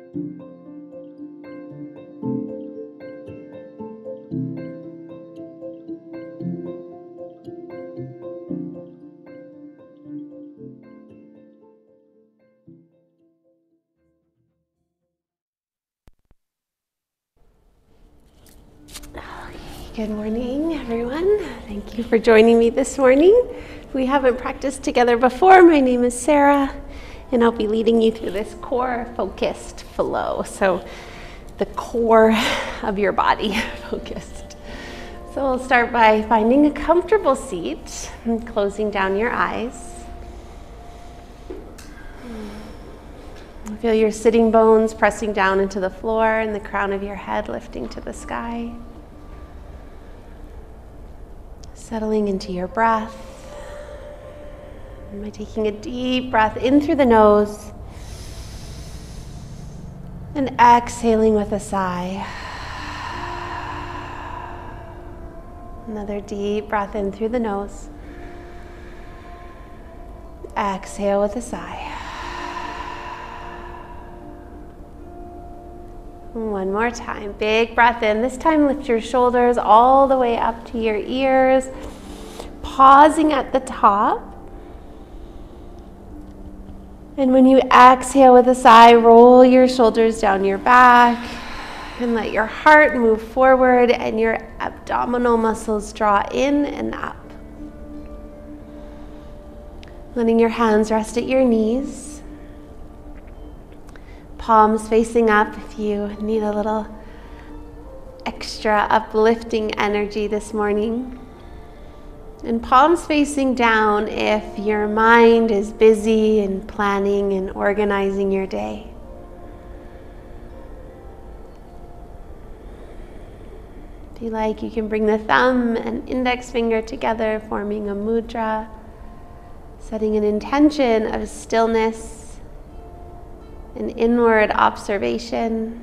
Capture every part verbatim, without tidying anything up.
Good morning, everyone. Thank you for joining me this morning. If we haven't practiced together before, my name is Sarah, and I'll be leading you through this core-focused flow. So the core of your body focused. So we'll start by finding a comfortable seat and closing down your eyes. Feel your sitting bones pressing down into the floor and the crown of your head lifting to the sky. Settling into your breath. And by taking a deep breath in through the nose and exhaling with a sigh. Another deep breath in through the nose. Exhale with a sigh. One more time. Big breath in. This time lift your shoulders all the way up to your ears. Pausing at the top. And when you exhale with a sigh, roll your shoulders down your back and let your heart move forward and your abdominal muscles draw in and up. Letting your hands rest at your knees. Palms facing up if you need a little extra uplifting energy this morning. And palms facing down if your mind is busy and planning and organizing your day. If you like, you can bring the thumb and index finger together, forming a mudra, setting an intention of stillness, an inward observation.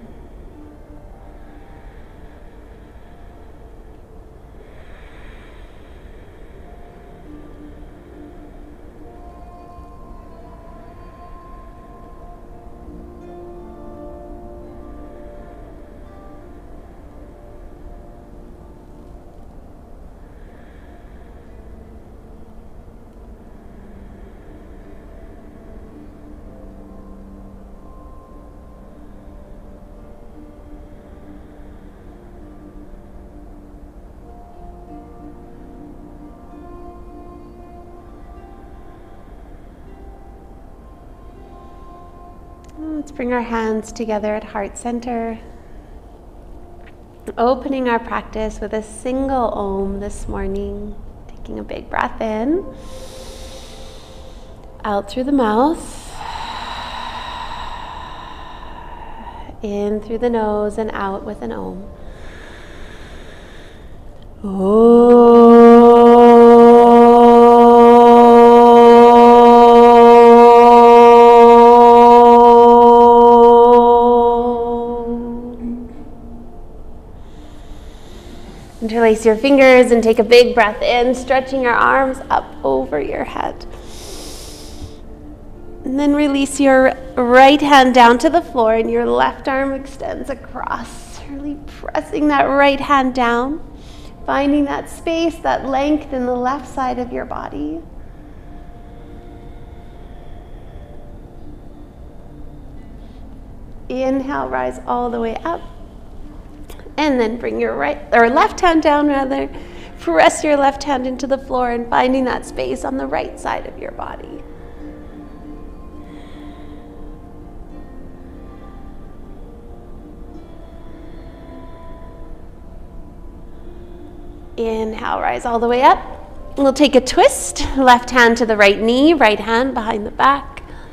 Let's bring our hands together at heart center. Opening our practice with a single Om this morning. Taking a big breath in. Out through the mouth. In through the nose and out with an Om. Om. Interlace your fingers and take a big breath in, stretching your arms up over your head. And then release your right hand down to the floor and your left arm extends across, really pressing that right hand down, finding that space, that length in the left side of your body. Inhale, rise all the way up. And then bring your right or left hand down rather. Press your left hand into the floor and finding that space on the right side of your body. Inhale, rise all the way up. We'll take a twist. Left hand to the right knee, right hand behind the back.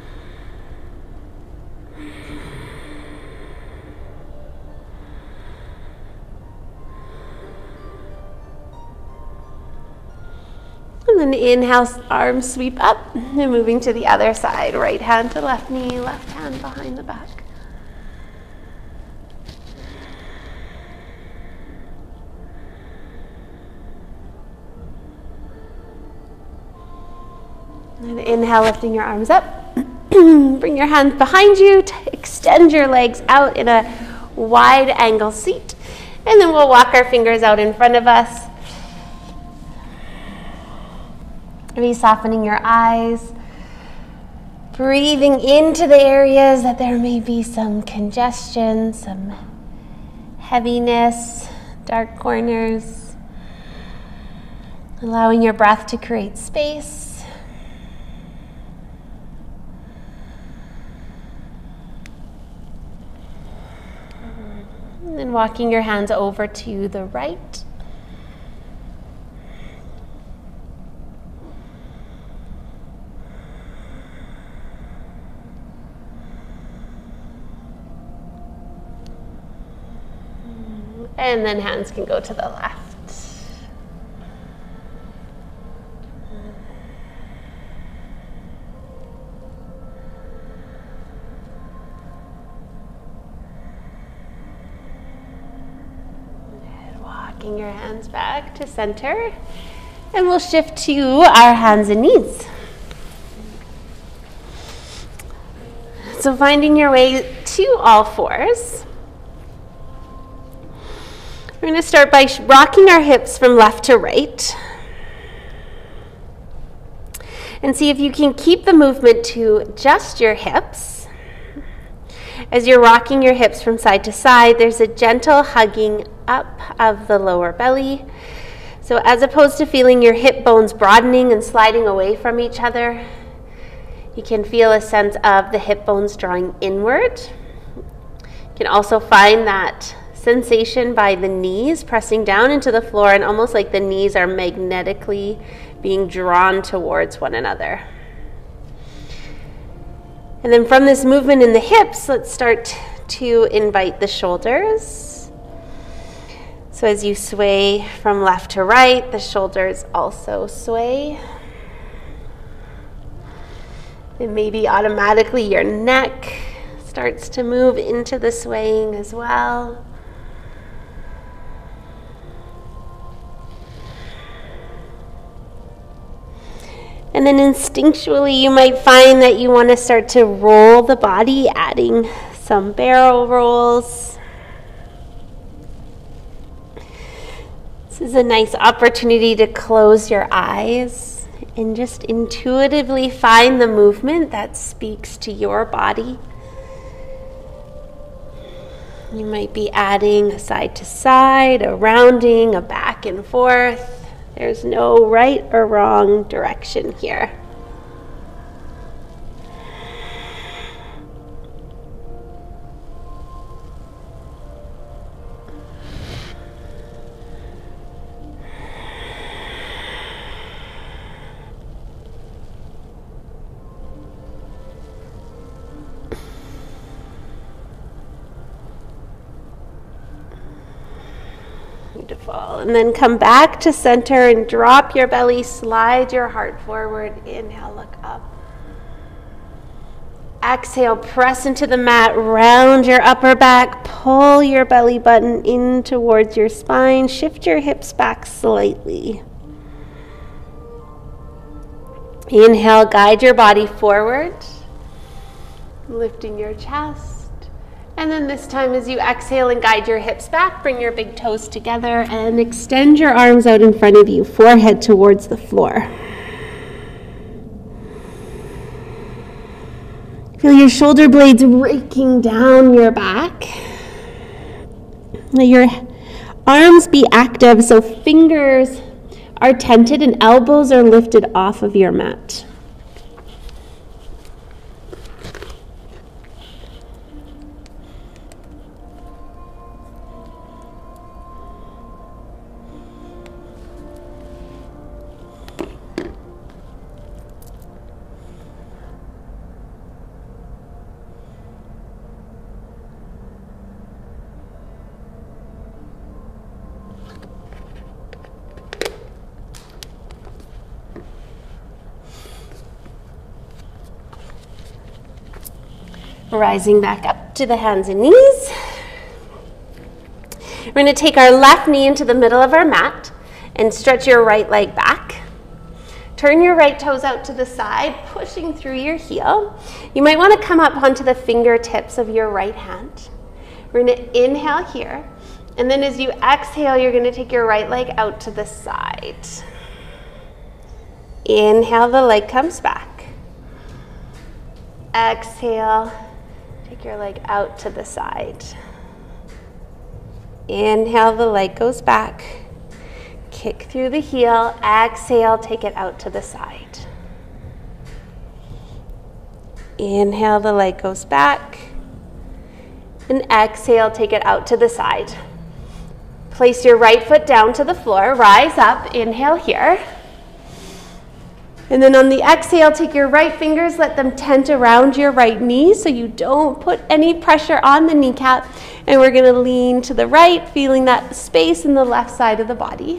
And then inhale, arms sweep up, and moving to the other side. Right hand to left knee, left hand behind the back. And inhale, lifting your arms up. Bring your hands behind you to extend your legs out in a wide angle seat. And then we'll walk our fingers out in front of us. Re-softening your eyes. Breathing into the areas that there may be some congestion, some heaviness, dark corners. Allowing your breath to create space. And then walking your hands over to the right. And then hands can go to the left. And walking your hands back to center. And we'll shift to our hands and knees. So finding your way to all fours. We're going to start by rocking our hips from left to right. And see if you can keep the movement to just your hips. As you're rocking your hips from side to side, there's a gentle hugging up of the lower belly. So as opposed to feeling your hip bones broadening and sliding away from each other, you can feel a sense of the hip bones drawing inward. You can also find that sensation by the knees pressing down into the floor, and almost like the knees are magnetically being drawn towards one another. And then from this movement in the hips, let's start to invite the shoulders. So as you sway from left to right, the shoulders also sway. And maybe automatically your neck starts to move into the swaying as well. And then instinctually, you might find that you want to start to roll the body, adding some barrel rolls. This is a nice opportunity to close your eyes and just intuitively find the movement that speaks to your body. You might be adding a side to side, a rounding, a back and forth. There's no right or wrong direction here. Beautiful. And then come back to center and drop your belly, slide your heart forward. Inhale, look up. Exhale, press into the mat, round your upper back, pull your belly button in towards your spine, shift your hips back slightly. Inhale, guide your body forward, lifting your chest. And then this time as you exhale and guide your hips back, bring your big toes together and extend your arms out in front of you, forehead towards the floor. Feel your shoulder blades raking down your back. Let your arms be active, so fingers are tented and elbows are lifted off of your mat. Rising back up to the hands and knees. We're going to take our left knee into the middle of our mat and stretch your right leg back. Turn your right toes out to the side, pushing through your heel. You might want to come up onto the fingertips of your right hand. We're going to inhale here, and then as you exhale, you're going to take your right leg out to the side. Inhale, the leg comes back. Exhale, take your leg out to the side. Inhale, the leg goes back. Kick through the heel, exhale, take it out to the side. Inhale, the leg goes back. And exhale, take it out to the side. Place your right foot down to the floor, rise up, inhale here. And then on the exhale, take your right fingers, let them tent around your right knee so you don't put any pressure on the kneecap. And we're gonna lean to the right, feeling that space in the left side of the body.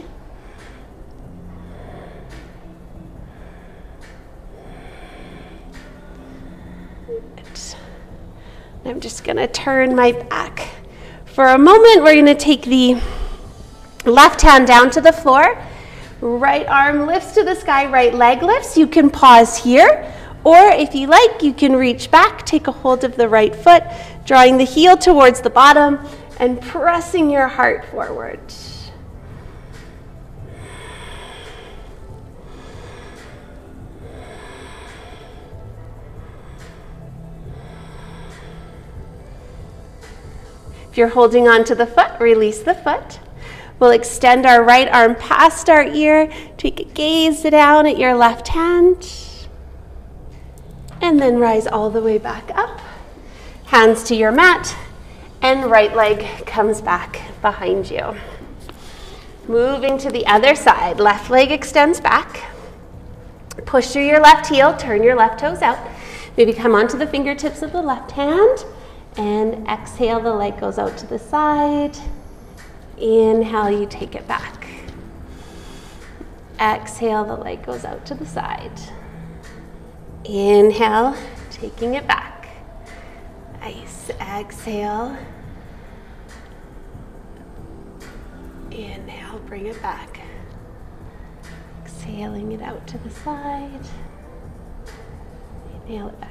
I'm just going to turn my back. For a moment, we're going to take the left hand down to the floor. Right arm lifts to the sky, right leg lifts. You can pause here, or if you like, you can reach back, take a hold of the right foot, drawing the heel towards the bottom and pressing your heart forward. If you're holding on to the foot, release the foot. We'll extend our right arm past our ear, take a gaze down at your left hand, and then rise all the way back up. Hands to your mat, and right leg comes back behind you. Moving to the other side, left leg extends back. Push through your left heel, turn your left toes out. Maybe come onto the fingertips of the left hand. And exhale, the leg goes out to the side. Inhale, you take it back. Exhale, the leg goes out to the side. Inhale, taking it back. Nice. Exhale. Inhale, bring it back. Exhaling it out to the side. Inhale it back.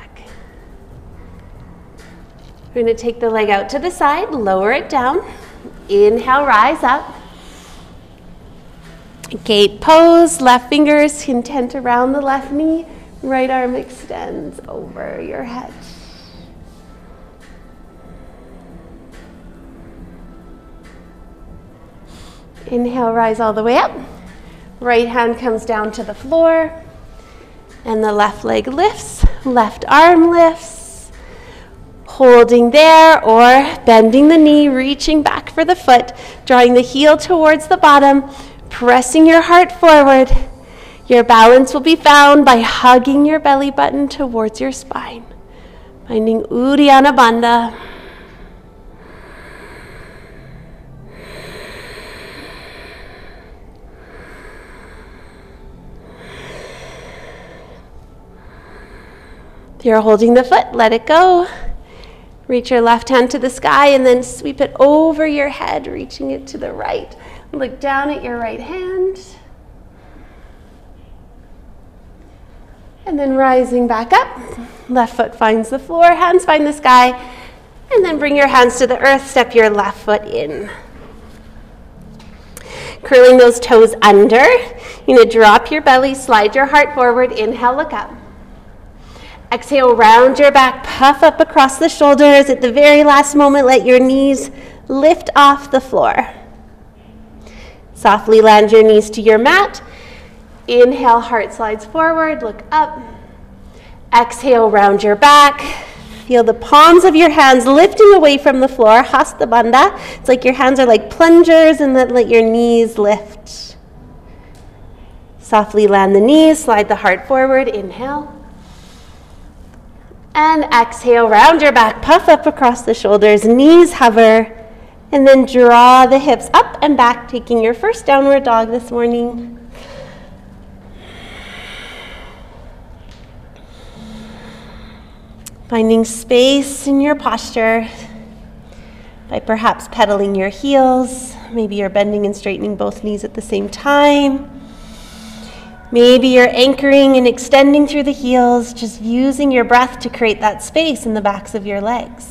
We're going to take the leg out to the side, lower it down. Inhale, rise up. Gate pose, left fingers can tent around the left knee. Right arm extends over your head. Inhale, rise all the way up. Right hand comes down to the floor. And the left leg lifts, left arm lifts. Holding there or bending the knee, reaching back for the foot, drawing the heel towards the bottom, pressing your heart forward. Your balance will be found by hugging your belly button towards your spine. Finding Uddiyana Bandha. If you're holding the foot, let it go. Reach your left hand to the sky and then sweep it over your head, reaching it to the right. Look down at your right hand. And then rising back up. Left foot finds the floor, hands find the sky. And then bring your hands to the earth, step your left foot in. Curling those toes under. You're going to drop your belly, slide your heart forward. Inhale, look up. Exhale, round your back, puff up across the shoulders. At the very last moment, let your knees lift off the floor. Softly land your knees to your mat. Inhale, heart slides forward, look up. Exhale, round your back. Feel the palms of your hands lifting away from the floor, Hasta Bandha. It's like your hands are like plungers, and then let your knees lift. Softly land the knees, slide the heart forward, inhale. And exhale, round your back, puff up across the shoulders, knees hover, and then draw the hips up and back, taking your first downward dog this morning. Finding space in your posture by perhaps pedaling your heels. Maybe you're bending and straightening both knees at the same time. Maybe you're anchoring and extending through the heels, just using your breath to create that space in the backs of your legs.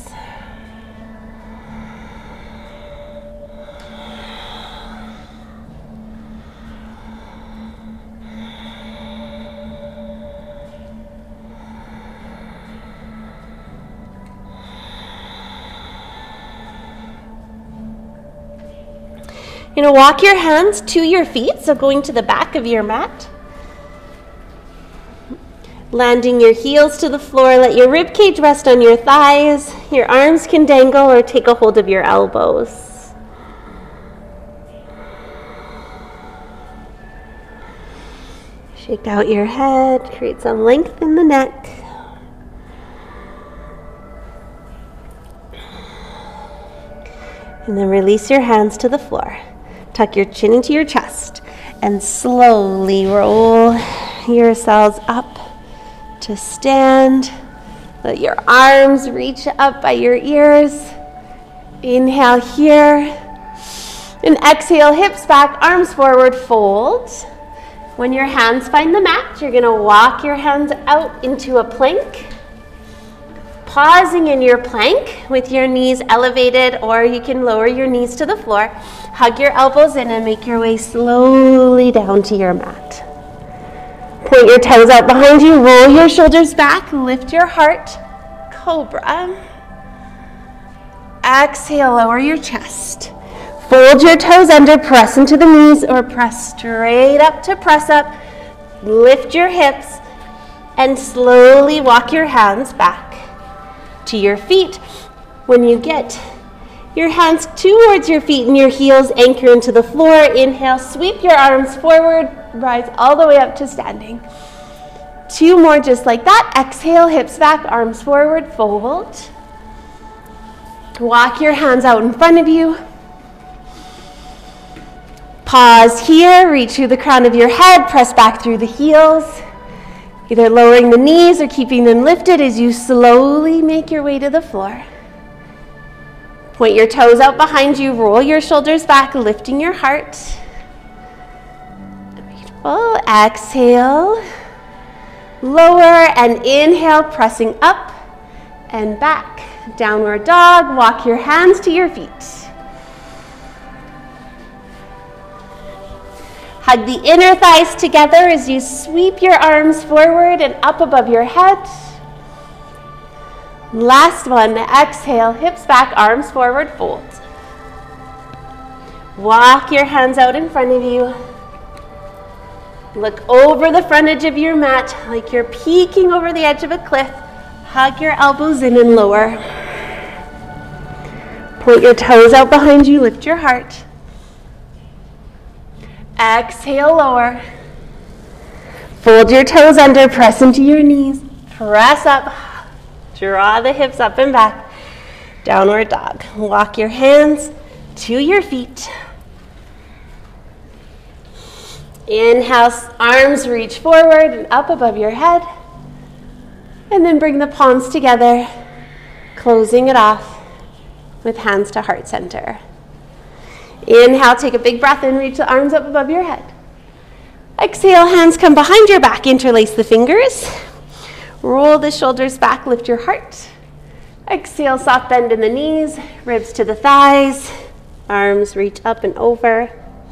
You're going to walk your hands to your feet, so going to the back of your mat. Landing your heels to the floor, let your rib cage rest on your thighs. Your arms can dangle or take a hold of your elbows. Shake out your head, create some length in the neck. And then release your hands to the floor. Tuck your chin into your chest and slowly roll yourselves up to stand. Let your arms reach up by your ears. Inhale here. And exhale, hips back, arms forward, fold. When your hands find the mat, you're going to walk your hands out into a plank. Pausing in your plank with your knees elevated, or you can lower your knees to the floor. Hug your elbows in and make your way slowly down to your mat. Point your toes out behind you, roll your shoulders back, lift your heart, cobra. Exhale, lower your chest. Fold your toes under, press into the knees, or press straight up to press up. Lift your hips and slowly walk your hands back to your feet. When you get your hands towards your feet and your heels anchor into the floor, inhale, sweep your arms forward, rise all the way up to standing. Two more just like that. Exhale, hips back, arms forward, fold. Walk your hands out in front of you. Pause here, reach through the crown of your head, press back through the heels. Either lowering the knees or keeping them lifted as you slowly make your way to the floor. Point your toes out behind you, roll your shoulders back, lifting your heart. Beautiful. Exhale, lower, and inhale, pressing up and back. Downward dog, walk your hands to your feet. Hug the inner thighs together as you sweep your arms forward and up above your head. Last one, exhale, hips back, arms forward, fold. Walk your hands out in front of you. Look over the front edge of your mat like you're peeking over the edge of a cliff. Hug your elbows in and lower. Point your toes out behind you, lift your heart. Exhale, lower. Fold your toes under, press into your knees. Press up. Draw the hips up and back. Downward dog. Walk your hands to your feet. Inhale, arms reach forward and up above your head. And then bring the palms together, closing it off with hands to heart center. Inhale, take a big breath in, reach the arms up above your head. Exhale, hands come behind your back, interlace the fingers. Roll the shoulders back, lift your heart. Exhale, soft bend in the knees, ribs to the thighs, arms reach up and over.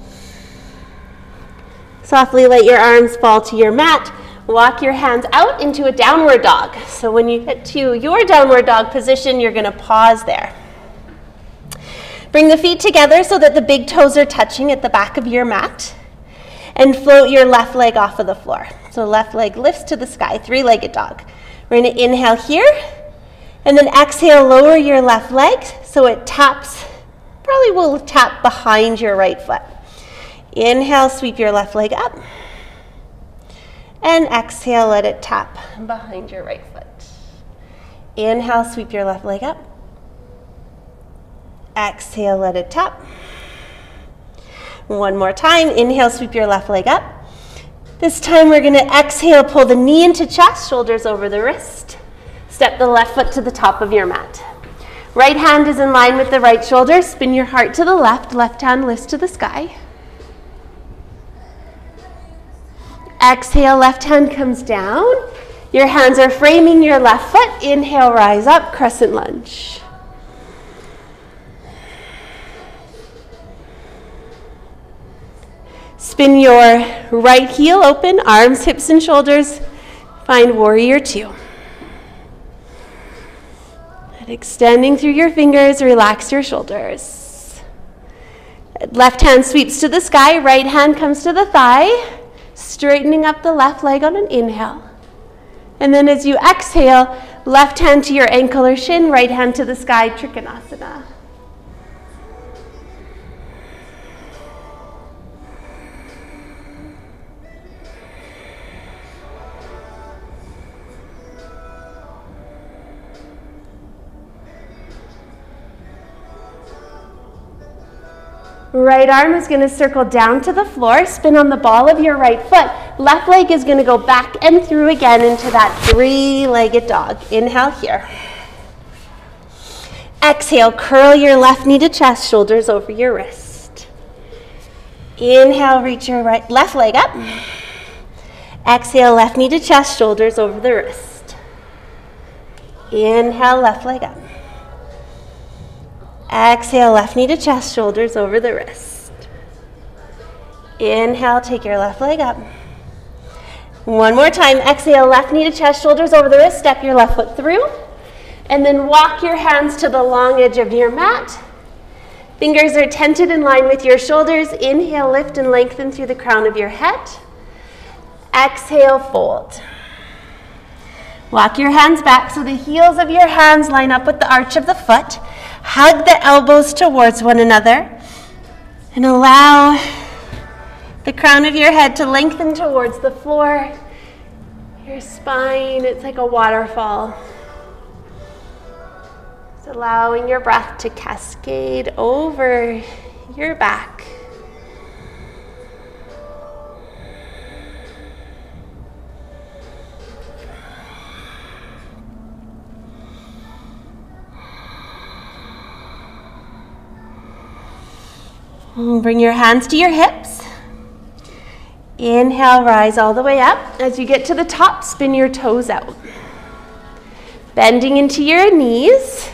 Softly let your arms fall to your mat. Walk your hands out into a downward dog. So when you get to your downward dog position, you're going to pause there. Bring the feet together so that the big toes are touching at the back of your mat. And float your left leg off of the floor. So left leg lifts to the sky, three-legged dog. We're going to inhale here. And then exhale, lower your left leg so it taps, probably will tap behind your right foot. Inhale, sweep your left leg up. And exhale, let it tap behind your right foot. Inhale, sweep your left leg up. Exhale, let it tap. One more time. Inhale, sweep your left leg up. This time we're going to exhale, pull the knee into chest, shoulders over the wrist. Step the left foot to the top of your mat. Right hand is in line with the right shoulder. Spin your heart to the left. Left hand lifts to the sky. Exhale, left hand comes down. Your hands are framing your left foot. Inhale, rise up, crescent lunge. Spin your right heel open, arms, hips, and shoulders. Find warrior two. And extending through your fingers, relax your shoulders. Left hand sweeps to the sky, right hand comes to the thigh, straightening up the left leg on an inhale. And then as you exhale, left hand to your ankle or shin, right hand to the sky, Trikonasana. Right arm is going to circle down to the floor, spin on the ball of your right foot. Left leg is going to go back and through again into that three-legged dog. Inhale here. Exhale, curl your left knee to chest, shoulders over your wrist. Inhale, reach your right left leg up. Exhale, left knee to chest, shoulders over the wrist. Inhale, left leg up. Exhale, left knee to chest, shoulders over the wrist. Inhale, take your left leg up. One more time. Exhale, left knee to chest, shoulders over the wrist. Step your left foot through. And then walk your hands to the long edge of your mat. Fingers are tented in line with your shoulders. Inhale, lift and lengthen through the crown of your head. Exhale, fold. Walk your hands back so the heels of your hands line up with the arch of the foot. Hug the elbows towards one another and allow the crown of your head to lengthen towards the floor. Your spine, it's like a waterfall. Just allowing your breath to cascade over your back. Bring your hands to your hips. Inhale, rise all the way up. As you get to the top, spin your toes out. Bending into your knees.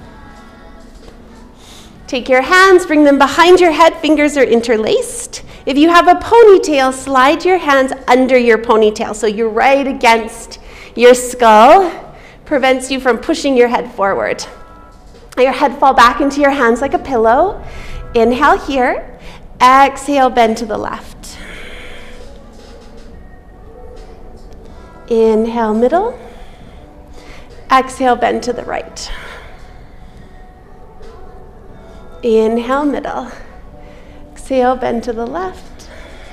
Take your hands, bring them behind your head. Fingers are interlaced. If you have a ponytail, slide your hands under your ponytail so you're right against your skull. Prevents you from pushing your head forward. Let your head fall back into your hands like a pillow. Inhale here. Exhale, bend to the left. Inhale, middle. Exhale, bend to the right. Inhale, middle. Exhale, bend to the left.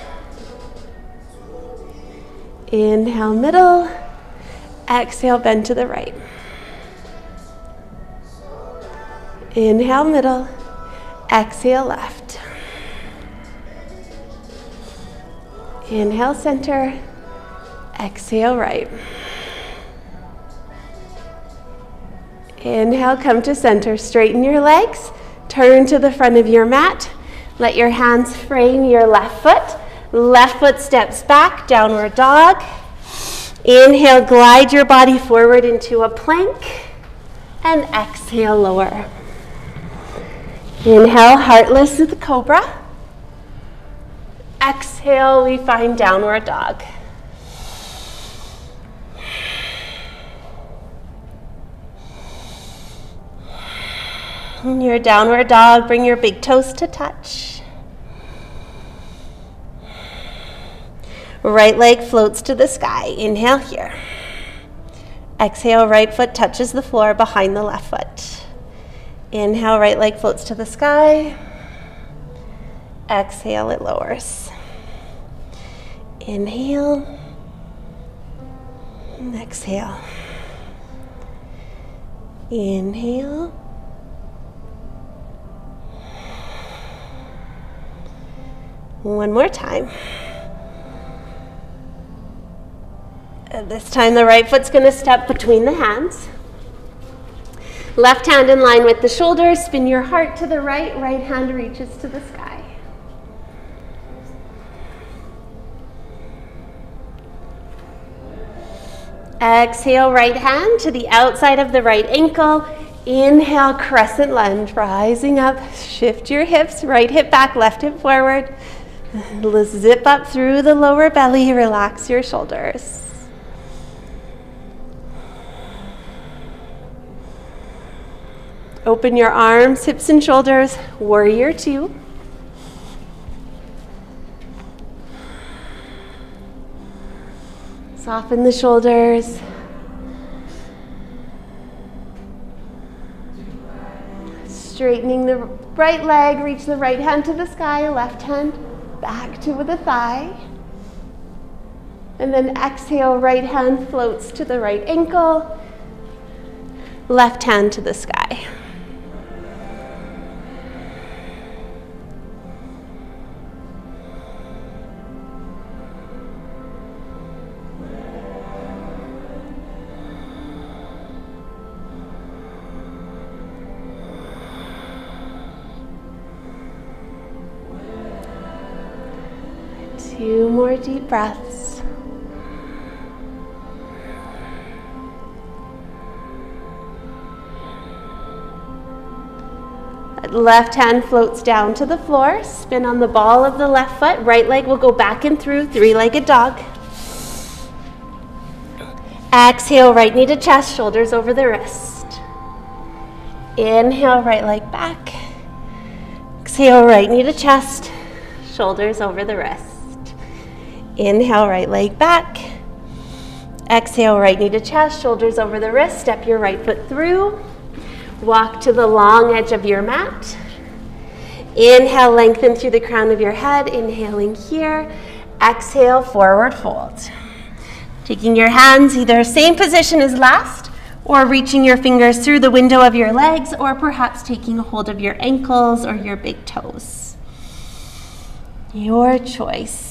Inhale, middle. Exhale, bend to the right. Inhale, middle. Exhale, left. Inhale, center. Exhale, right. Inhale, come to center. Straighten your legs. Turn to the front of your mat. Let your hands frame your left foot. Left foot steps back, downward dog. Inhale, glide your body forward into a plank. And exhale, lower. Inhale, heartless with the cobra. Exhale, we find downward dog. In your downward dog, bring your big toes to touch. Right leg floats to the sky. Inhale here. Exhale, right foot touches the floor behind the left foot. Inhale, right leg floats to the sky. Exhale, it lowers. Inhale. And exhale. Inhale. One more time. And this time the right foot's going to step between the hands. Left hand in line with the shoulders. Spin your heart to the right. Right hand reaches to the sky. Exhale, right hand to the outside of the right ankle. Inhale, crescent lunge, rising up. Shift your hips, right hip back, left hip forward. Let's zip up through the lower belly, relax your shoulders. Open your arms, hips and shoulders, warrior two. Soften the shoulders. Straightening the right leg, reach the right hand to the sky, left hand back to the thigh. And then exhale, right hand floats to the right ankle, left hand to the sky. Two more deep breaths. Left hand floats down to the floor. Spin on the ball of the left foot. Right leg will go back and through, three-legged dog. Exhale, right knee to chest, shoulders over the wrist. Inhale, right leg back. Exhale, right knee to chest, shoulders over the wrist. Inhale, right leg back. Exhale, right knee to chest, shoulders over the wrist. Step your right foot through. Walk to the long edge of your mat. Inhale, lengthen through the crown of your head. Inhaling here. Exhale, forward fold. Taking your hands either same position as last, or reaching your fingers through the window of your legs, or perhaps taking a hold of your ankles or your big toes. Your choice.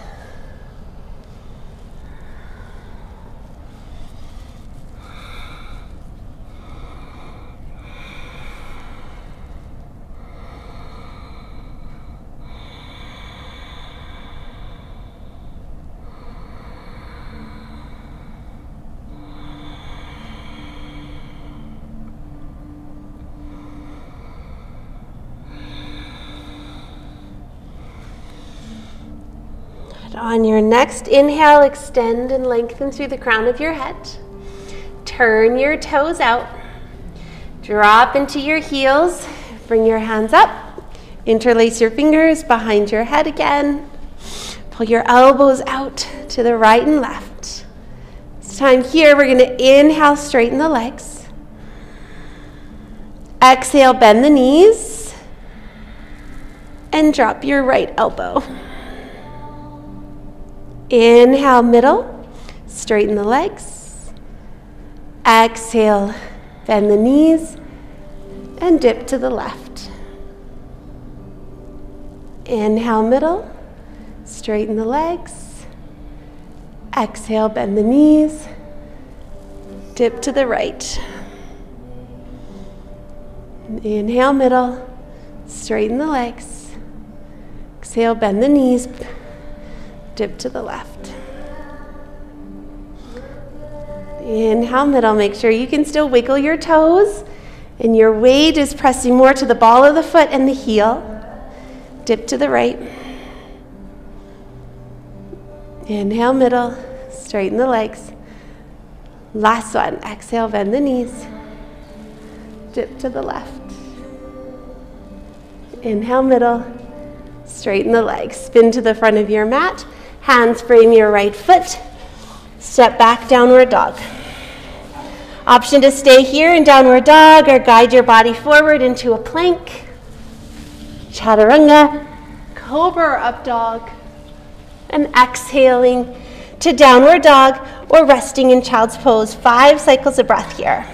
On your next inhale, extend and lengthen through the crown of your head. Turn your toes out. Drop into your heels. Bring your hands up. Interlace your fingers behind your head again. Pull your elbows out to the right and left. This time here, we're going to inhale, straighten the legs. Exhale, bend the knees. And drop your right elbow. Inhale, middle, straighten the legs. Exhale, bend the knees and dip to the left. Inhale, middle, straighten the legs. Exhale, bend the knees, dip to the right. Inhale, middle, straighten the legs. Exhale, bend the knees, dip to the left. Inhale, middle. Make sure you can still wiggle your toes and your weight is pressing more to the ball of the foot and the heel. Dip to the right. Inhale, middle. Straighten the legs. Last one. Exhale, bend the knees. Dip to the left. Inhale, middle. Straighten the legs. Spin to the front of your mat. Hands frame your right foot. Step back, downward dog. Option to stay here in downward dog or guide your body forward into a plank. Chaturanga, cobra up dog. And exhaling to downward dog or resting in child's pose. Five cycles of breath here.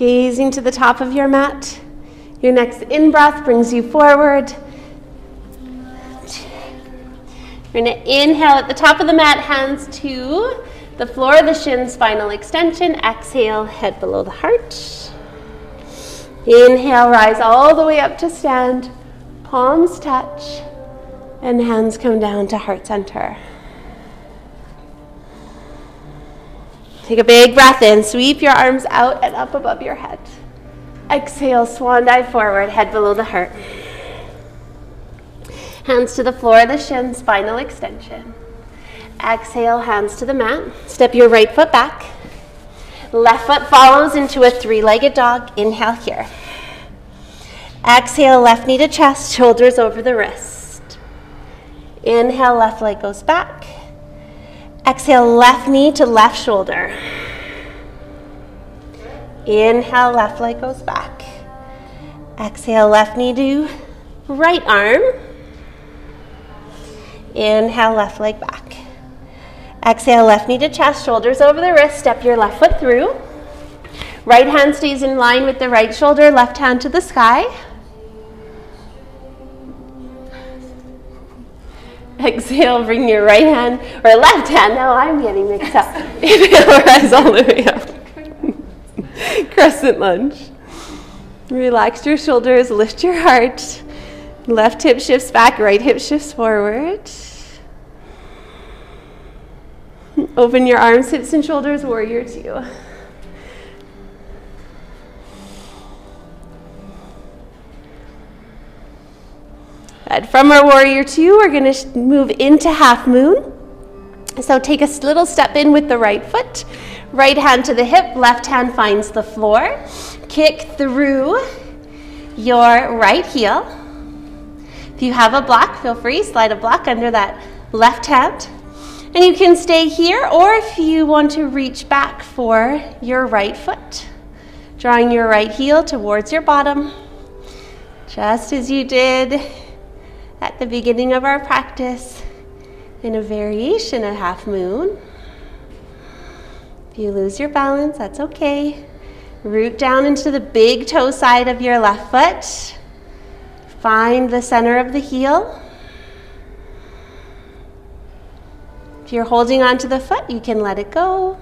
Gazing to the top of your mat. Your next in-breath brings you forward. You're going to inhale at the top of the mat, hands to the floor of the shins, spinal extension. Exhale, head below the heart. Inhale, rise all the way up to stand. Palms touch, and hands come down to heart center. Take a big breath in. Sweep your arms out and up above your head. Exhale, swan dive forward, head below the heart. Hands to the floor of the shins, spinal extension. Exhale, hands to the mat. Step your right foot back. Left foot follows into a three-legged dog. Inhale here. Exhale, left knee to chest, shoulders over the wrist. Inhale, left leg goes back. Exhale, left knee to left shoulder. Inhale, left leg goes back. Exhale, left knee to right arm. Inhale, left leg back. Exhale, left knee to chest, shoulders over the wrist. Step your left foot through. Right hand stays in line with the right shoulder, left hand to the sky. Exhale, bring your right hand, or left hand, now I'm getting mixed up. Inhale, rise all the way up. Crescent lunge. Relax your shoulders, lift your heart. Left hip shifts back, right hip shifts forward. Open your arms, hips, and shoulders, warrior two. And from our warrior two, we're going to move into half moon. So take a little step in with the right foot. Right hand to the hip, left hand finds the floor. Kick through your right heel. If you have a block, feel free, slide a block under that left hand. And you can stay here, or if you want to reach back for your right foot, drawing your right heel towards your bottom, just as you did at the beginning of our practice in a variation of half moon. If you lose your balance, that's okay. Root down into the big toe side of your left foot. Find the center of the heel. If you're holding onto the foot, you can let it go.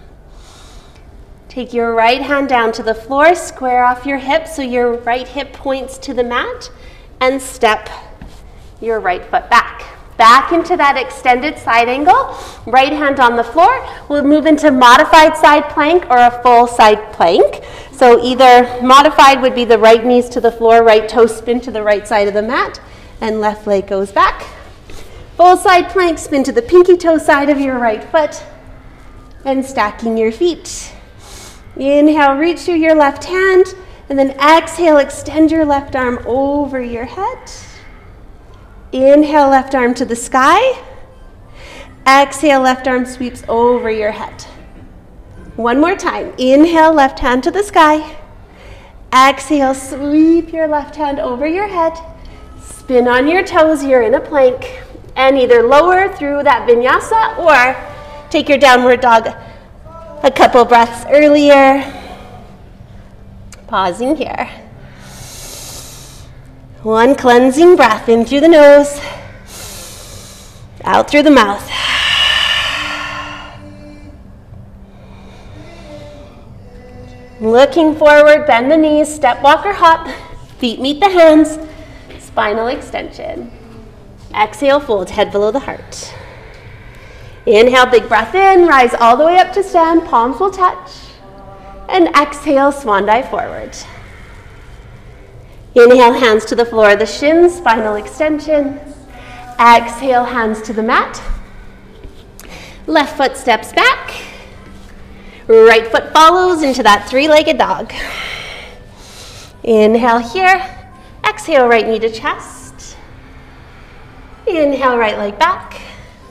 Take your right hand down to the floor, square off your hips so your right hip points to the mat, and step your right foot back. Back into that extended side angle. Right hand on the floor. We'll move into modified side plank or a full side plank. So either modified would be the right knees to the floor, right toe spin to the right side of the mat, and left leg goes back. Full side plank, spin to the pinky toe side of your right foot, and stacking your feet. Inhale, reach through your left hand, and then exhale, extend your left arm over your head. Inhale, left arm to the sky. Exhale, left arm sweeps over your head. One more time. Inhale, left hand to the sky. Exhale, sweep your left hand over your head. Spin on your toes, you're in a plank. And either lower through that vinyasa or take your downward dog a couple breaths earlier. Pausing here. One cleansing breath in through the nose, out through the mouth. Looking forward, bend the knees, step, walk, or hop. Feet meet the hands, spinal extension. Exhale, fold, head below the heart. Inhale, big breath in, rise all the way up to stand, palms will touch. And exhale, swan dive forward. Inhale, hands to the floor of the shins, spinal extension. Exhale, hands to the mat. Left foot steps back. Right foot follows into that three-legged dog. Inhale here. Exhale, right knee to chest. Inhale, right leg back.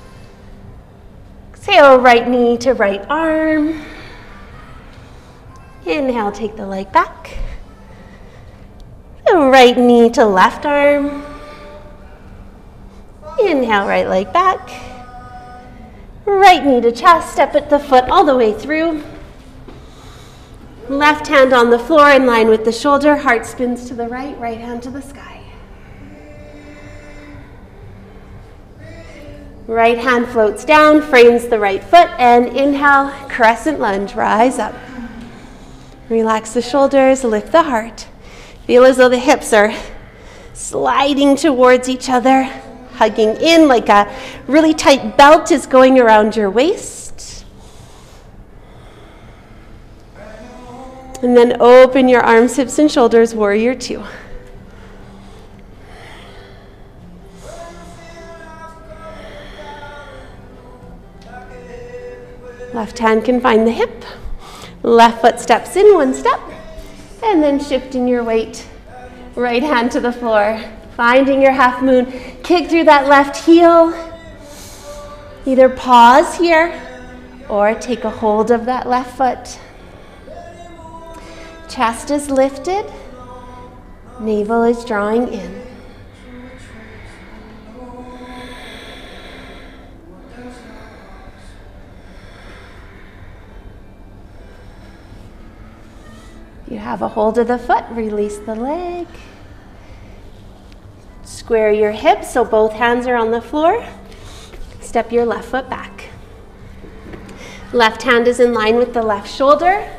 Exhale, right knee to right arm. Inhale, take the leg back. Right knee to left arm. Inhale, right leg back. Right knee to chest, step at the foot all the way through. Left hand on the floor in line with the shoulder, heart spins to the right, right hand to the sky. Right hand floats down, frames the right foot, and inhale, crescent lunge, rise up. Relax the shoulders, lift the heart. Feel as though the hips are sliding towards each other, hugging in like a really tight belt is going around your waist. And then open your arms, hips, and shoulders, warrior two. Left hand can find the hip. Left foot steps in, one step. And then shifting your weight. Right hand to the floor. Finding your half moon. Kick through that left heel. Either pause here or take a hold of that left foot. Chest is lifted. Navel is drawing in. You have a hold of the foot, release the leg. Square your hips so both hands are on the floor. Step your left foot back. Left hand is in line with the left shoulder.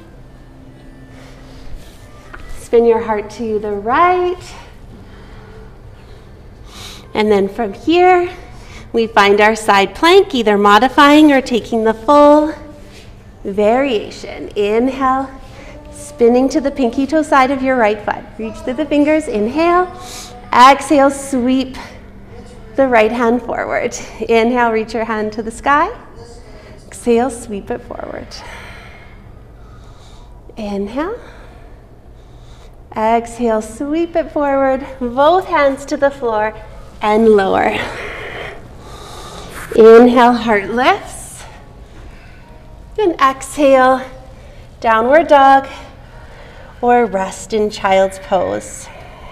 Spin your heart to the right. And then from here, we find our side plank, either modifying or taking the full variation. Inhale. Spinning to the pinky toe side of your right foot. Reach through the fingers, inhale. Exhale, sweep the right hand forward. Inhale, reach your hand to the sky. Exhale, sweep it forward. Inhale. Exhale, sweep it forward. Both hands to the floor and lower. Inhale, heart lifts. And exhale, downward dog. Or rest in child's pose.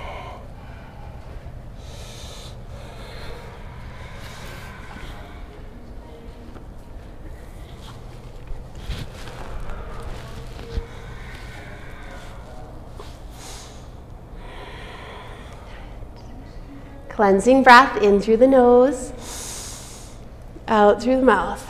Cleansing breath in through the nose, out through the mouth.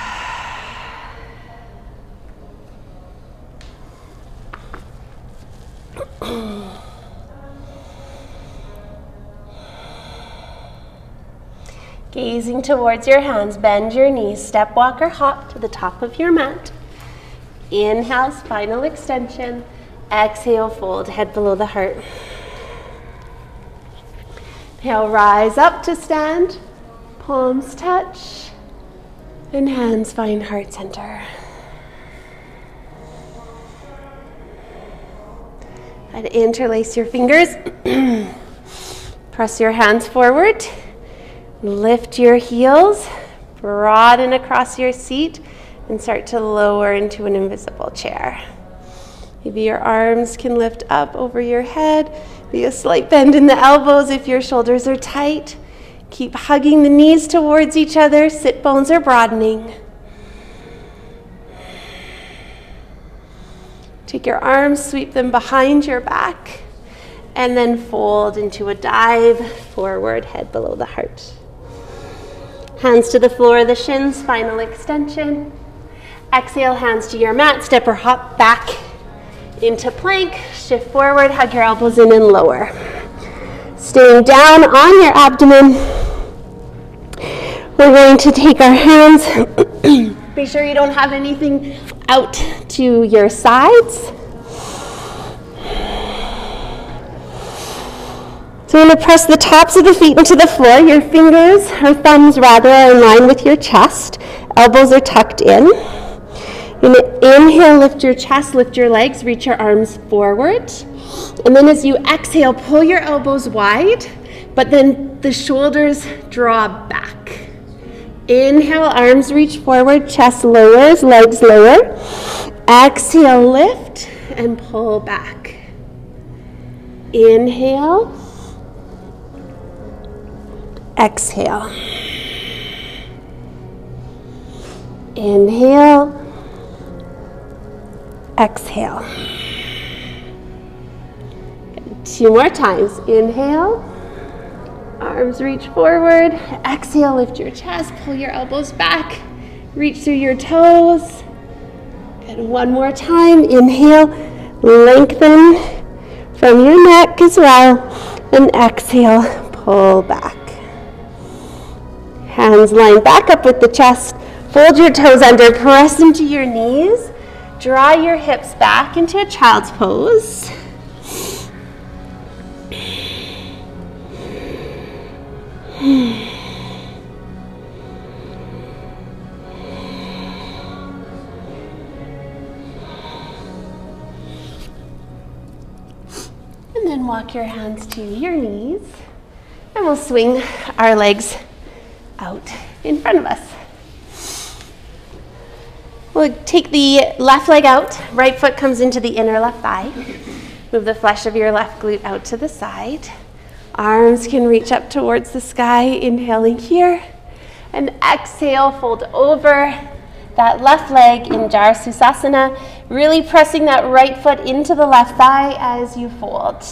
Gazing towards your hands, bend your knees, step, walk, or hop to the top of your mat. Inhale, spinal extension. Exhale, fold, head below the heart. Inhale, rise up to stand. Palms touch. And hands find heart center. And interlace your fingers. Press your hands forward. Lift your heels, broaden across your seat, and start to lower into an invisible chair. Maybe your arms can lift up over your head. Be a slight bend in the elbows if your shoulders are tight. Keep hugging the knees towards each other. Sit bones are broadening. Take your arms, sweep them behind your back, and then fold into a dive forward, head below the heart. Hands to the floor, the shins, spinal extension. Exhale, hands to your mat, step or hop back into plank. Shift forward, hug your elbows in and lower. Staying down on your abdomen. We're going to take our hands. Be sure you don't have anything out to your sides. So you're going to press the tops of the feet into the floor. Your fingers, or thumbs rather, are in line with your chest. Elbows are tucked in. You're going to inhale, lift your chest, lift your legs, reach your arms forward. And then as you exhale, pull your elbows wide, but then the shoulders draw back. Inhale, arms reach forward, chest lowers, legs lower. Exhale, lift and pull back. Inhale. Exhale. Inhale. exhale. Two more times. Inhale, arms reach forward. Exhale, lift your chest, pull your elbows back, reach through your toes. And one more time. Inhale, lengthen from your neck as well. And exhale, pull back. Hands line back up with the chest. Fold your toes under, press into your knees. Draw your hips back into a child's pose. And then walk your hands to your knees. And we'll swing our legs out in front of us. We'll take the left leg out. Right foot comes into the inner left thigh. Move the flesh of your left glute out to the side. Arms can reach up towards the sky, inhaling here. And exhale, fold over that left leg in Jara Susasana, really pressing that right foot into the left thigh as you fold.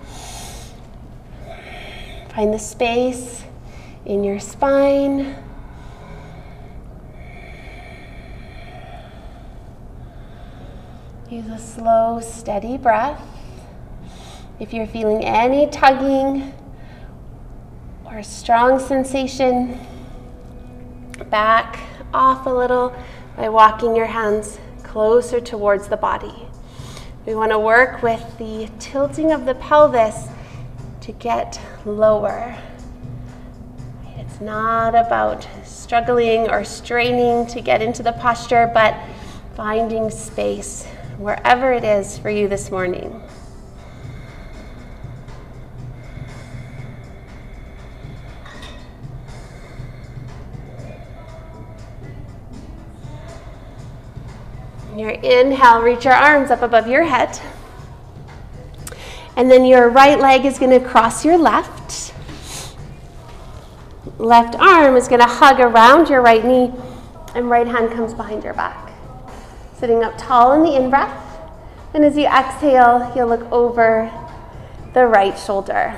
Find the space in your spine. Use a slow, steady breath. If you're feeling any tugging or strong sensation, back off a little by walking your hands closer towards the body. We want to work with the tilting of the pelvis to get lower. It's not about struggling or straining to get into the posture, but finding space wherever it is for you this morning. Your inhale, reach your arms up above your head. And then your right leg is going to cross your left. Left arm is going to hug around your right knee, and right hand comes behind your back. Sitting up tall in the in-breath. And as you exhale, you'll look over the right shoulder.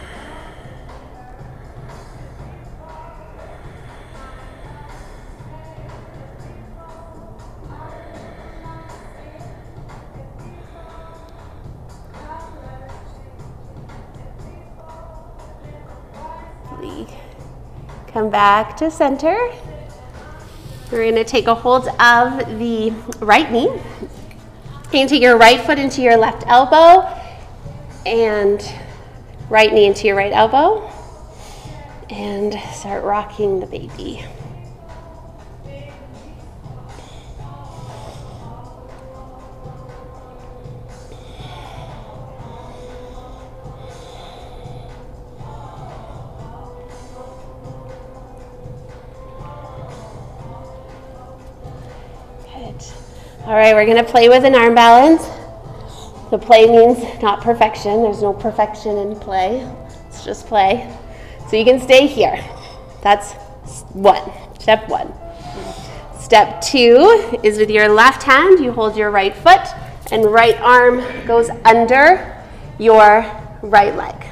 Come back to center. We're going to take a hold of the right knee. You can take your right foot into your left elbow and right knee into your right elbow and start rocking the baby. All right, we're going to play with an arm balance. The play means not perfection. There's no perfection in play. It's just play. So you can stay here. That's one, step one. Step two is with your left hand, you hold your right foot and right arm goes under your right leg.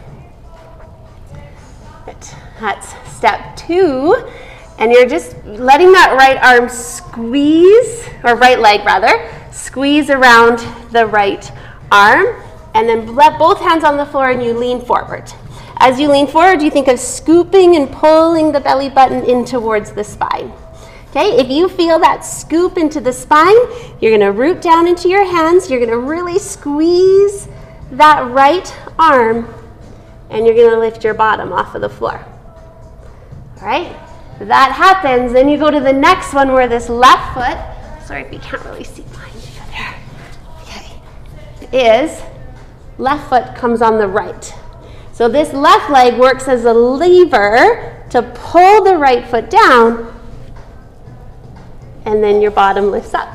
Good. That's step two. And you're just letting that right arm squeeze, or right leg rather, squeeze around the right arm. And then let both hands on the floor and you lean forward. As you lean forward, you think of scooping and pulling the belly button in towards the spine. Okay, if you feel that scoop into the spine, you're going to root down into your hands. You're going to really squeeze that right arm, and you're going to lift your bottom off of the floor. All right? That happens, then you go to the next one where this left foot, sorry if you can't really see behind you there, okay, is left foot comes on the right. So this left leg works as a lever to pull the right foot down, and then your bottom lifts up.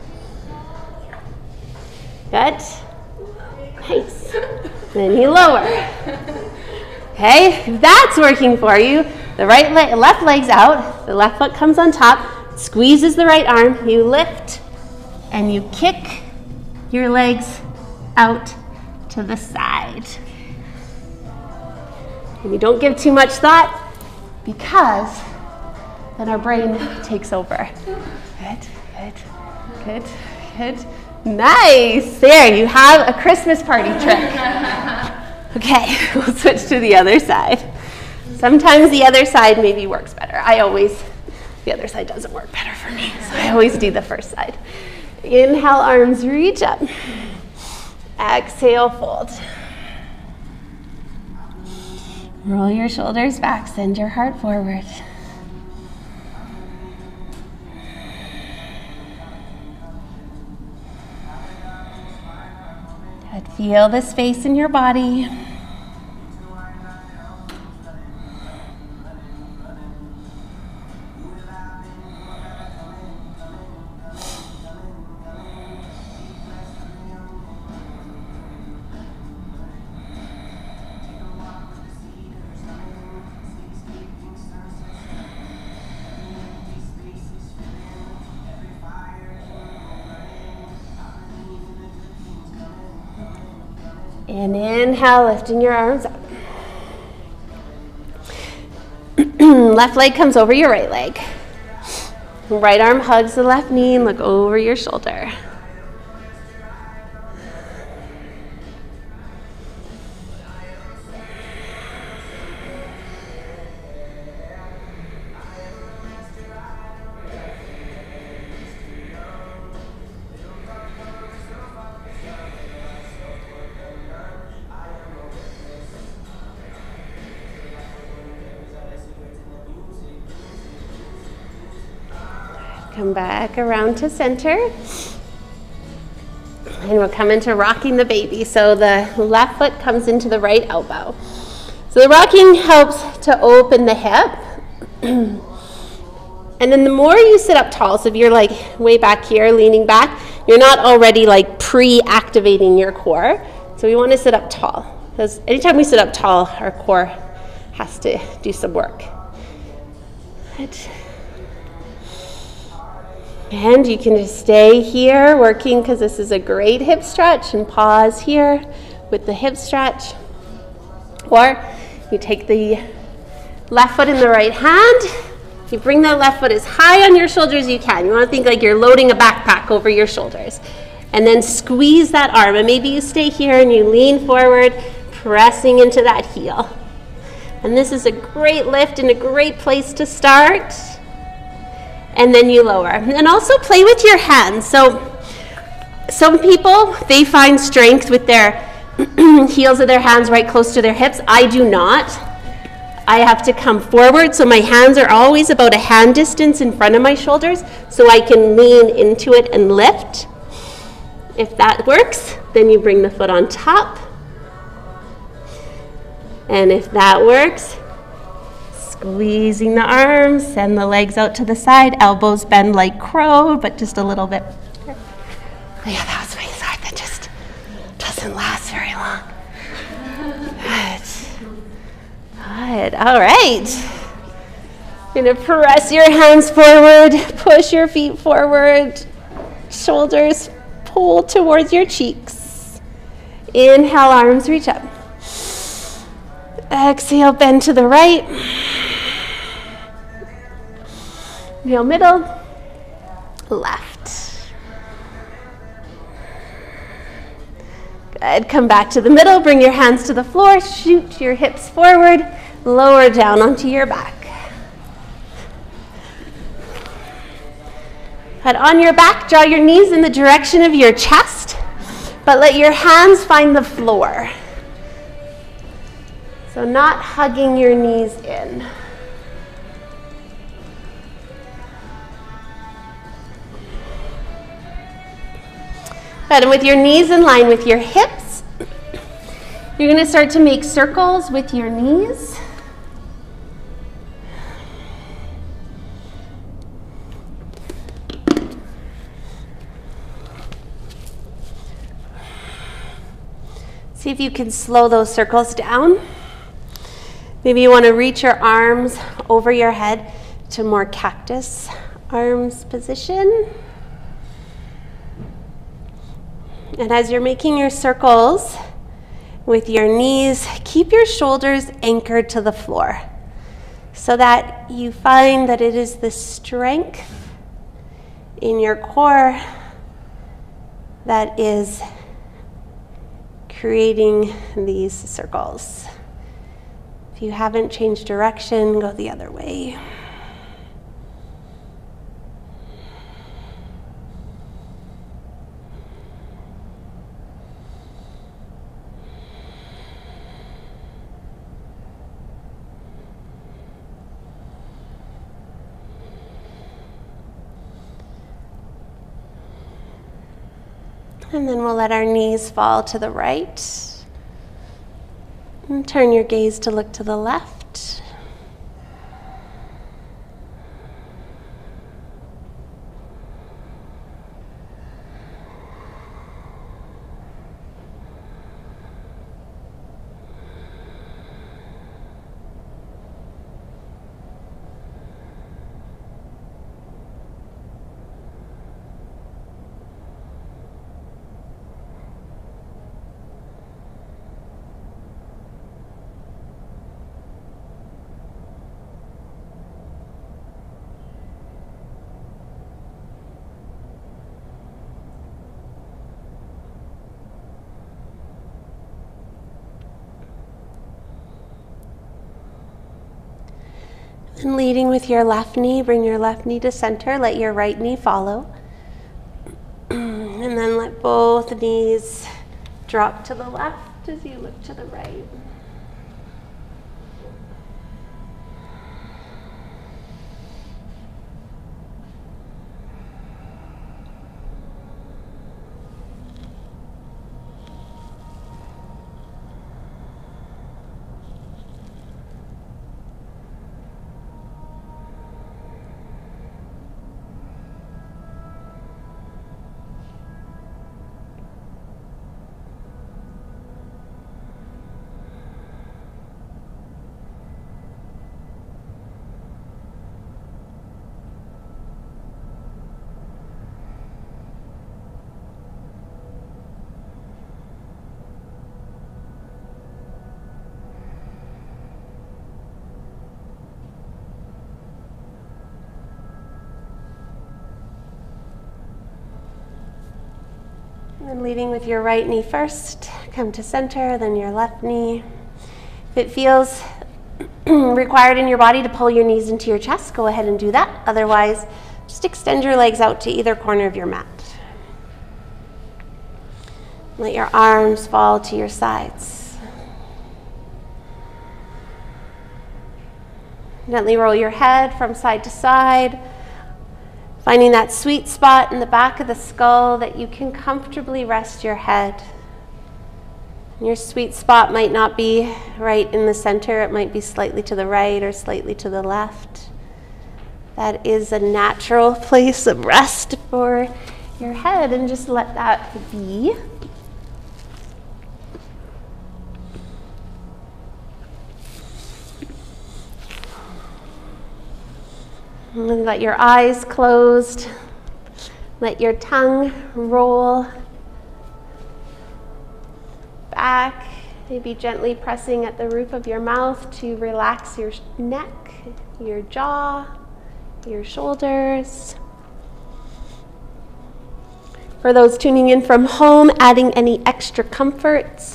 Good? Nice. Then you lower. Okay, if that's working for you, the right leg, left leg's out, the left foot comes on top, squeezes the right arm, you lift, and you kick your legs out to the side. And you don't give too much thought because then our brain takes over. Good, good, good, good. Nice. There, you have a Christmas party trick. Okay, we'll switch to the other side. Sometimes the other side maybe works better. I always, the other side doesn't work better for me, so I always do the first side. Inhale, arms reach up. Exhale, fold. Roll your shoulders back, send your heart forward. Good. Feel the space in your body. And inhale, lifting your arms up. Left leg comes over your right leg. Right arm hugs the left knee and look over your shoulder. Come back around to center. And we'll come into rocking the baby. So the left foot comes into the right elbow. So the rocking helps to open the hip. And then the more you sit up tall, so if you're like way back here, leaning back, you're not already like pre-activating your core. So we want to sit up tall. Because anytime we sit up tall, our core has to do some work. Good. And you can just stay here working because this is a great hip stretch, and pause here with the hip stretch. Or you take the left foot in the right hand, you bring the left foot as high on your shoulders as you can. You want to think like you're loading a backpack over your shoulders. And then squeeze that arm, and maybe you stay here and you lean forward, pressing into that heel. And this is a great lift and a great place to start. And then you lower. And also play with your hands. So some people, they find strength with their heels of their hands right close to their hips. I do not. I have to come forward, so my hands are always about a hand distance in front of my shoulders, so I can lean into it and lift. If that works, then you bring the foot on top. And if that works, squeezing the arms, send the legs out to the side, elbows bend like crow, but just a little bit. Yeah, that was my side. That just doesn't last very long. Good. Good. All right. You're going to press your hands forward, push your feet forward, shoulders pull towards your cheeks. Inhale, arms reach up. Exhale, bend to the right. Inhale, middle, left. Good. Come back to the middle. Bring your hands to the floor. Shoot your hips forward. Lower down onto your back. Head on your back. Draw your knees in the direction of your chest, but let your hands find the floor. So not hugging your knees in. Good. And with your knees in line with your hips, you're going to start to make circles with your knees. See if you can slow those circles down. Maybe you want to reach your arms over your head to more cactus arms position. And as you're making your circles with your knees, keep your shoulders anchored to the floor so that you find that it is the strength in your core that is creating these circles. If you haven't changed direction, go the other way. And then we'll let our knees fall to the right. And turn your gaze to look to the left. And leading with your left knee, bring your left knee to center, let your right knee follow. And then let both knees drop to the left as you look to the right. And leading with your right knee first, come to center, then your left knee. If it feels required in your body to pull your knees into your chest, go ahead and do that. Otherwise, just extend your legs out to either corner of your mat. Let your arms fall to your sides. Gently roll your head from side to side, finding that sweet spot in the back of the skull that you can comfortably rest your head. Your sweet spot might not be right in the center. It might be slightly to the right or slightly to the left. That is a natural place of rest for your head, and just let that be. And let your eyes closed. Let your tongue roll back, maybe gently pressing at the roof of your mouth to relax your neck, your jaw, your shoulders. For those tuning in from home, adding any extra comforts.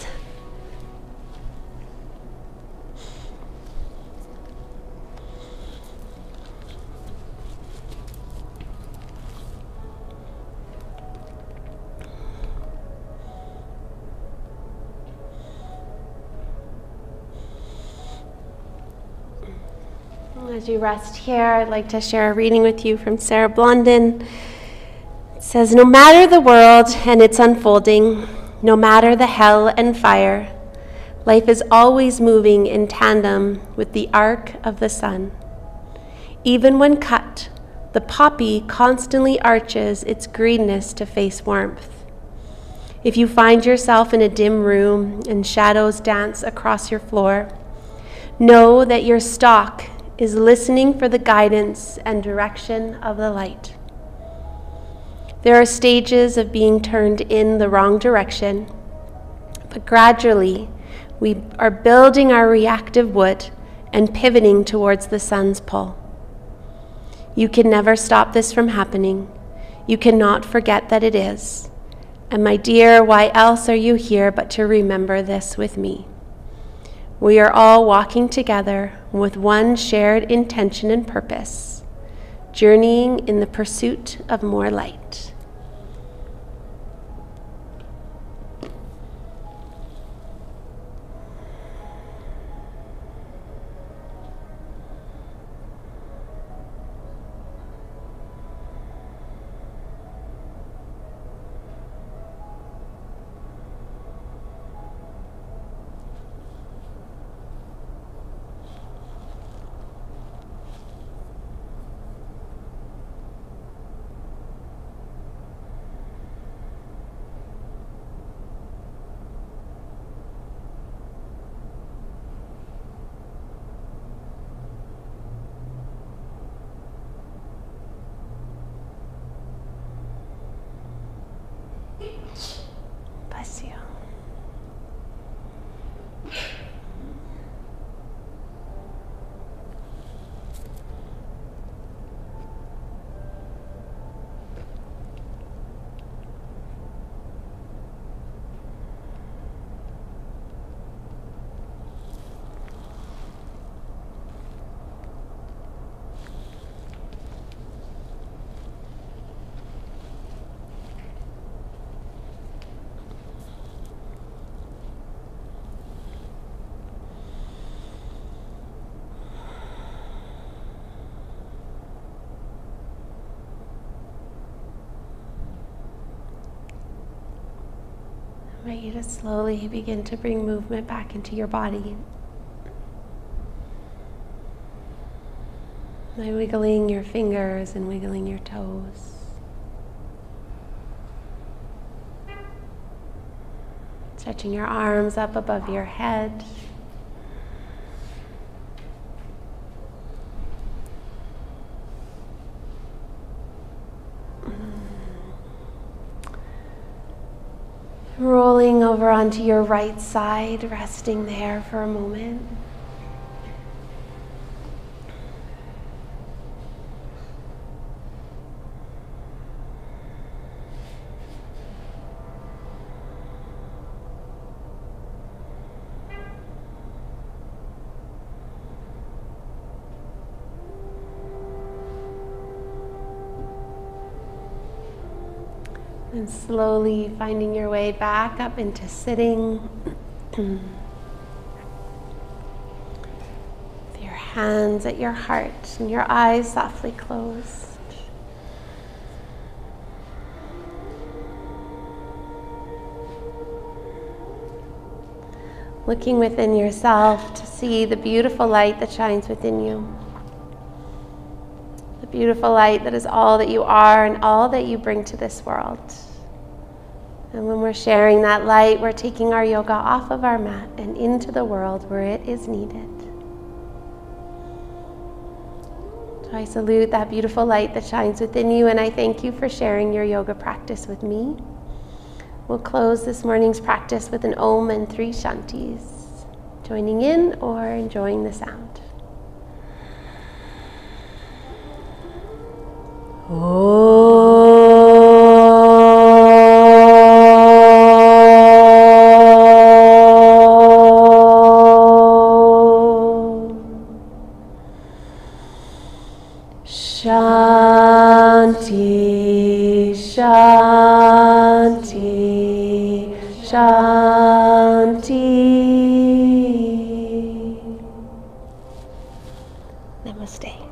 As you rest here, I'd like to share a reading with you from Sarah Blondin. It says, no matter the world and its unfolding, no matter the hell and fire, life is always moving in tandem with the arc of the sun. Even when cut, the poppy constantly arches its greenness to face warmth. If you find yourself in a dim room and shadows dance across your floor, know that your stalk is listening for the guidance and direction of the light. There are stages of being turned in the wrong direction, but gradually we are building our reactive wood and pivoting towards the sun's pull. You can never stop this from happening. You cannot forget that it is. And my dear, why else are you here but to remember this with me? We are all walking together with one shared intention and purpose, journeying in the pursuit of more light. Bless you. I want you to slowly begin to bring movement back into your body. By wiggling your fingers and wiggling your toes. Stretching your arms up above your head. Rolling over onto your right side, resting there for a moment. And slowly finding your way back up into sitting. With your hands at your heart and your eyes softly closed. Looking within yourself to see the beautiful light that shines within you. The beautiful light that is all that you are and all that you bring to this world. And when we're sharing that light, we're taking our yoga off of our mat and into the world where it is needed. So I salute that beautiful light that shines within you, and I thank you for sharing your yoga practice with me. We'll close this morning's practice with an Om and three Shantis, joining in or enjoying the sound. Om. Shanti, Shanti, Shanti. Namaste.